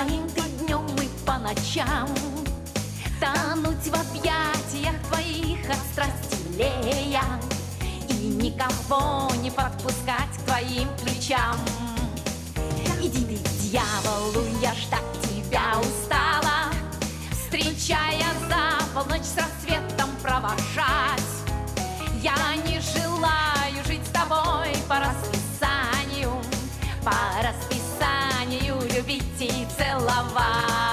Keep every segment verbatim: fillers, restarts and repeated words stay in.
моим ты днем и по ночам, тонуть в объятиях твоих от страсти лея, и никого не подпускать к твоим плечам. Иди ты, дьяволу, я ждать тебя устала, встречая за полночь с рассветом провожать. Я не желаю жить с тобой по расписанию, по расписанию любить и целовать.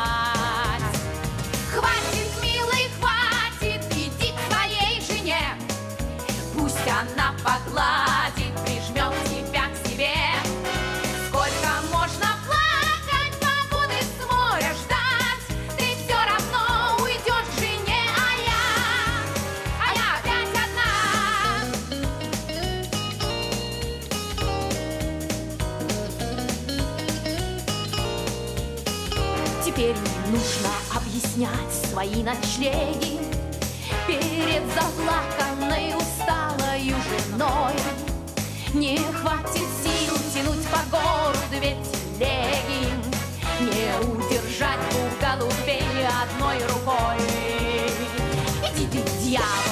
Хватит, милый, хватит, иди к своей жене, пусть она погладит, прижмет тебя к себе. Сколько можно плакать, погоды с моря ждать, ты все равно уйдешь к жене, а я, а я опять одна. Теперь не нужно объяснять свои ночлеги перед заплаканной усталою женой. Не хватит сил тянуть по городу две телеги, не удержать двух голубей одной рукой. Иди ты, дьявол!